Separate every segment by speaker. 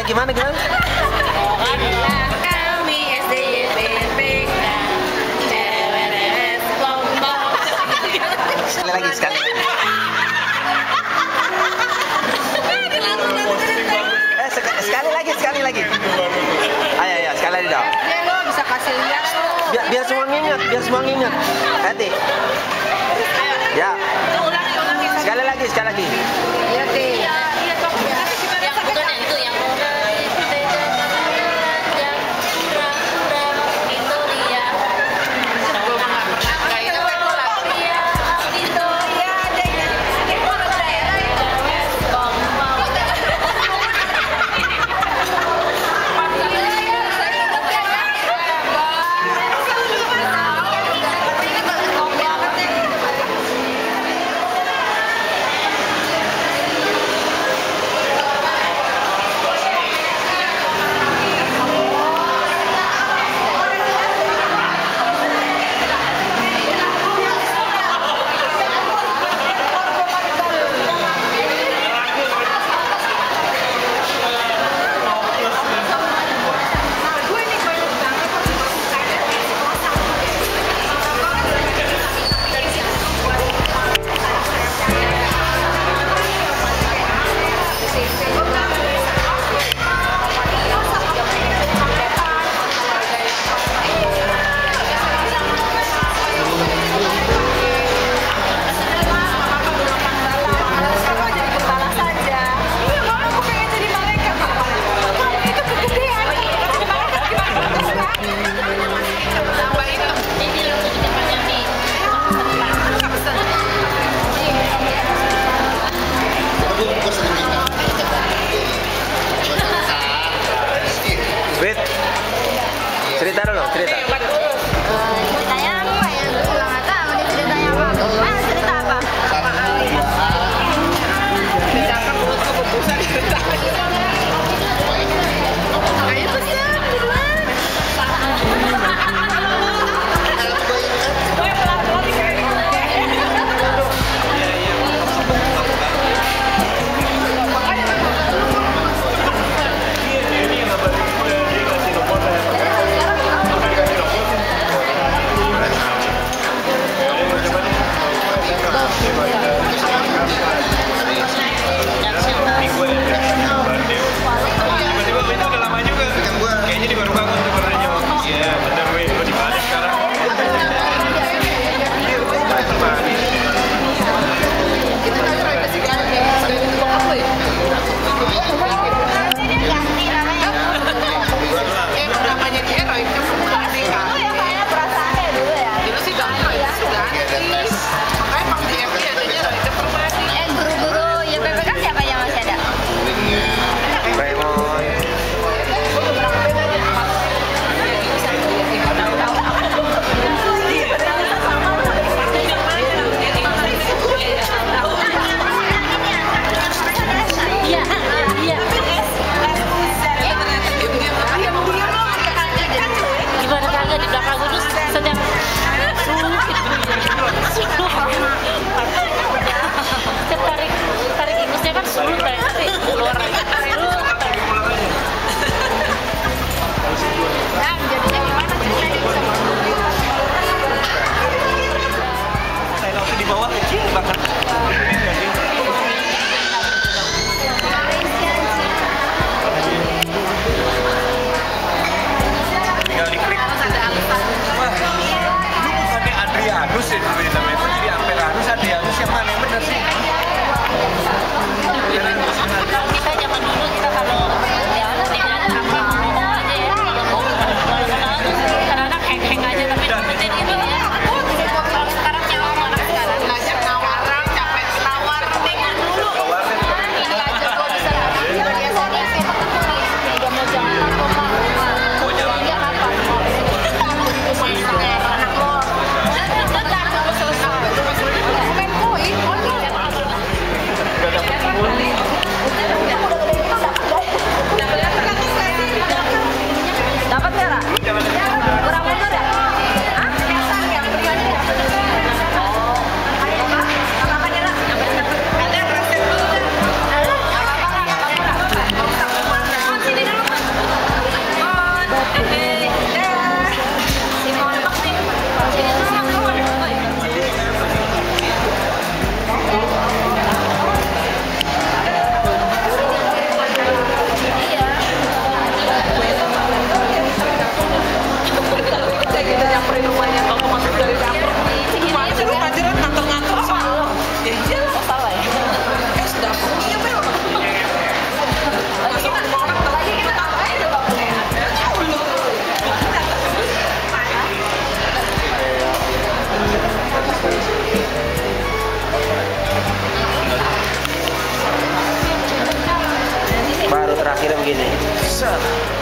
Speaker 1: gimana?
Speaker 2: Kami SDYPP CWRS Lombok.
Speaker 1: Sekali lagi. Sekali lagi. Ayo, sekali lagi dong.
Speaker 2: Ya lo bisa kasih lihat lo.
Speaker 1: Biar semua nginget. Hati. Ya.
Speaker 2: Ulangi.
Speaker 1: Sekali lagi.
Speaker 2: Iya, Ti.
Speaker 3: Yang bukan yang itu yang
Speaker 1: Cerita dulu.
Speaker 2: Ceritanya apa ya? Gue nggak tahu nih ceritanya apa. Mas, cerita apa? Ayo pesan duluan.
Speaker 1: Baru terakhir begini. Set.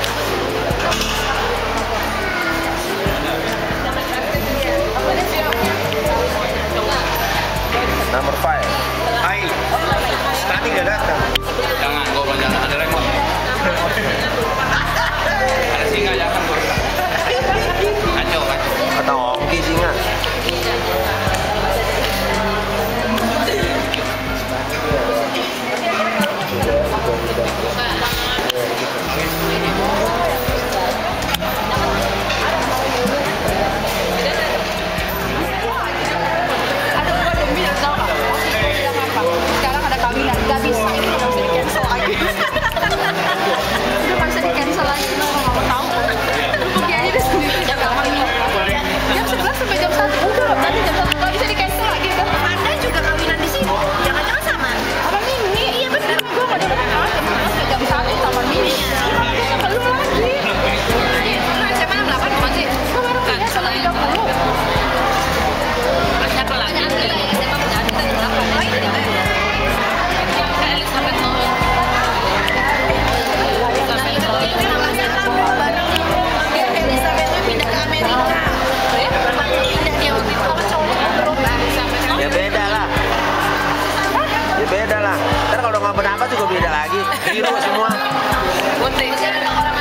Speaker 1: Nomor 5.
Speaker 4: Hai, Stani nggak datang.
Speaker 5: Jangan, gua jangan ada remote. Ada singa jangan gua. Kacau.
Speaker 1: Atau ongki singa.
Speaker 2: Sekarang ada kawinan, nggak bisa ini nggak bisa di cancel lagi. Udah nggak bisa di cancel lagi, lo nggak mau tahu. Pergi aja deh sendiri jaga kawinan. Jam 11 sampai jam 1 udah nanti jam 1 nggak bisa di cancel lagi. Anda juga kawinan di sini, jangan-jangan sama. Apa Mimi? Iya benar, gue mau datang jam 1 sama Mimi. Belum lagi. Nah, SMA 68 bukan sih? Baru kerja sama 30.
Speaker 3: Siapa lagi? SMA punya adik dari berapa?
Speaker 1: Ya beda lah. Ya beda lah. Ntar kalau nggak apa juga beda lagi. Biru semua.
Speaker 3: Putih.